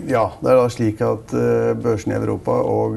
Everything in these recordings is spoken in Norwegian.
Ja, det da slik at børsen i Europa og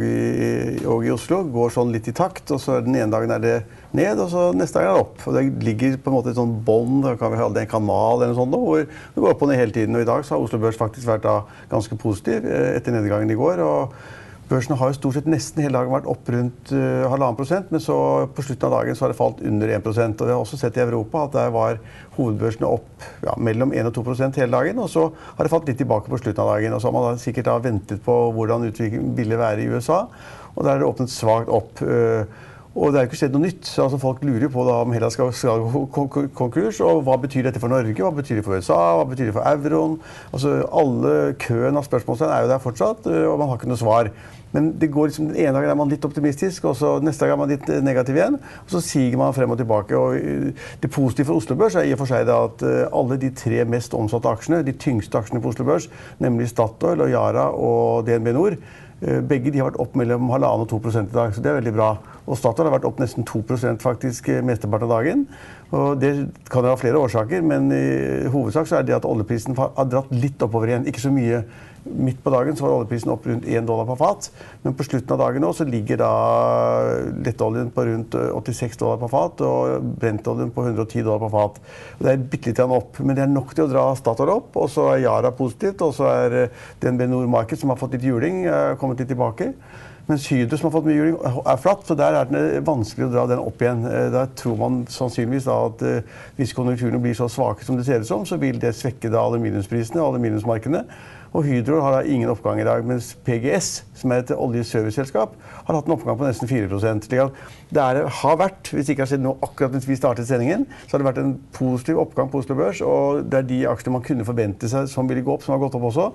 i Oslo går sånn litt i takt, og så den ene dagen det ned, og så neste dag det opp. Og det ligger på en måte et sånn bånd, da kan vi kalle det en kanal eller noe sånt, hvor det går opp og ned hele tiden. Og i dag så har Oslo Børs faktisk vært da ganske positiv etter nedgangen i går, og børsene har jo stort sett nesten hele dagen vært opp rundt 1,5%, men så på slutten av dagen så har det falt under 1%. Og vi har også sett i Europa at der var hovedbørsene opp mellom 1 og 2% hele dagen, og så har det falt litt tilbake på slutten av dagen. Og så har man da sikkert da ventet på hvordan utviklingen ville være i USA, og der er det åpnet svagt opp. Og det er jo ikke skjedd noe nytt, så altså folk lurer på da om Hellas skal gå konkurs, og hva betyr dette for Norge, hva betyr det for USA, hva betyr det for euroen? Altså alle køen av spørsmålstegn er jo der fortsatt, og man har ikke noe svar. Men det går liksom, den ene dagen er man litt optimistisk, og så neste dag er man litt negativ igjen, og så siger man frem og tilbake. Og det positive for Oslo Børs er i og for seg det at alle de tre mest omsatte aksjene, de tyngste aksjene på Oslo Børs, nemlig Statoil og Yara og DNB Nord, begge de har vært opp mellom 1,5 og 2% i dag, så det er veldig bra. Og Statoil har vært opp nesten 2% faktisk mesteparten av dagen. Og det kan jo ha flere årsaker, men i hovedsak så er det at oljeprisen har dratt litt oppover igjen. Ikke så mye. Midt på dagen så var oljeprisen opp rundt $1 per fat, men på slutten av dagen nå så ligger da lettoljen på rundt $86 per fat og brentoljen på $110 per fat. Og det er bitte litt opp, men det er nok til å dra Statoil opp, og så er Yara positivt, og så er DNB Nord Market som har fått litt juling, kommet litt tilbake. Mens Hydro som har fått mye juling er flatt, så der er det vanskelig å dra den opp igjen. Der tror man sannsynligvis da at hvis konjunkturene blir så svake som det ser ut som, så vil det svekke da aluminiumsprisene og aluminiumsmarkedene. Og Hydro har da ingen oppgang i dag, mens PGS, som er et oljeserviceselskap, har hatt en oppgang på nesten 4%. Det har vært, hvis det ikke har skjedd noe akkurat mens vi startet sendingen, så har det vært en positiv oppgang på Oslo Børs, og det er de aksjene man kunne forvente seg som ville gå opp, som har gått opp også.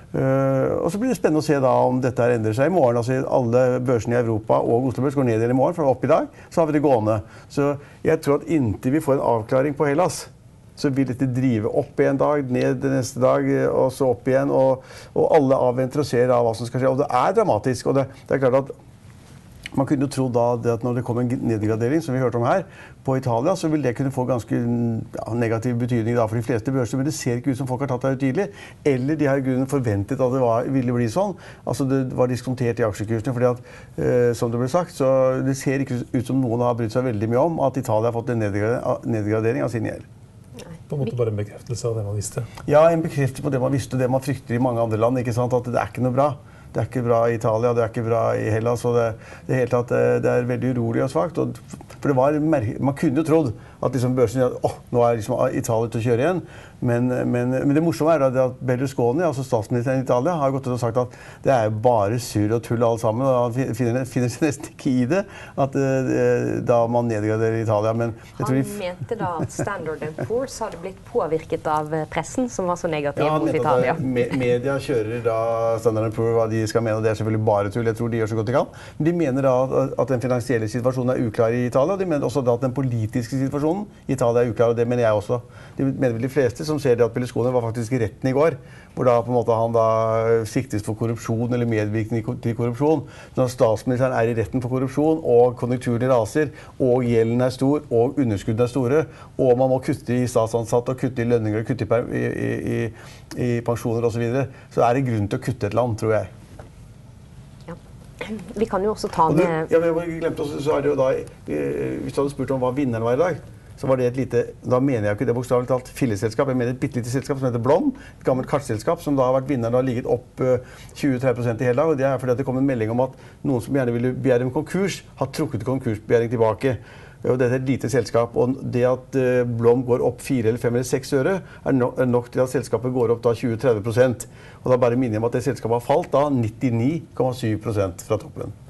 Og så blir det spennende å se da om dette endrer seg i morgen. Altså alle børsene i Europa og Oslo Børs går ned i morgen, for opp i dag, så har vi det gående. Så jeg tror at inntil vi får en avklaring på Hellas, så vil dette drive opp en dag, ned neste dag, og så opp igjen, og alle avventer og ser hva som skal skje. Og det er dramatisk, og det er klart at man kunne jo tro da at når det kommer en nedgradering, som vi hørte om her, på Italia, så vil det kunne få ganske negativ betydning da for de fleste børser, men det ser ikke ut som folk har tatt det ut tidlig, eller de har i grunnen forventet at det ville bli sånn. Altså det var diskontert i aksjekursene, fordi at, som det ble sagt, så det ser ikke ut som noen har brydd seg veldig mye om at Italia har fått en nedgradering av sin gjeld. På en måte bare en bekreftelse av det man visste. Ja, en bekreftelse på det man visste, det man frykter i mange andre land, ikke sant? At det er ikke noe bra. Det er ikke bra i Italia, det er ikke bra i Hellas, og det hele tatt, det er veldig urolig og svagt. For det var, man kunne jo trodd at liksom børsen, nå er liksom Italia til å kjøre igjen, men det morsomme er at Berlusconi, altså statsministeren i Italia, har gått ut og sagt at det er bare surr og tull alle sammen, og han finner seg nesten ikke i det, at da man nedgraderer Italia. Men jeg tror mente da at Standard & Poor's hadde blitt påvirket av pressen, som var så negativ mot Italia. Ja, media kjører da Standard & Poor's hva de skal mene, og det er selvfølgelig bare tull. Jeg tror de gjør så godt de kan. Men de mener da at den finansielle situasjonen er uklar i Italia, og de mener også da at den politiske situasjonen i Italia er uklar, og det mener jeg også. De mener vel de fleste som ser det at Berlusconi var faktisk i retten i går, hvor da på en måte han da siktes for korrupsjon eller medvirkning til korrupsjon. Når statsministeren er i retten for korrupsjon, og konjunkturen raser, og gjelden er stor, og underskuddene er store, og man må kutte i statsansatte, og kutte i lønninger, og kutte i pensjoner og så videre, så er det grunn til å kutte et land, tror jeg. Ja. Vi kan jo også ta med... Ja, men jeg glemte også, så er det jo da, hvis du hadde spurt om hva vinneren var i dag, så var det et lite, da mener jeg ikke det bokstavelig talt, filleselskap. Jeg mener et bittelite selskap som heter Blom, et gammelt kartselskap som da har vært vinneren og har ligget opp 20-30% i hele dag. Og det er fordi at det kom en melding om at noen som gjerne ville begjære en konkurs, har trukket konkursbegjæring tilbake. Og dette er et lite selskap, og det at Blom går opp 4 eller 5 eller 6 øre er nok til at selskapet går opp da 20-30%. Og da bare minner jeg om at det selskapet har falt da 99,7% fra toppen.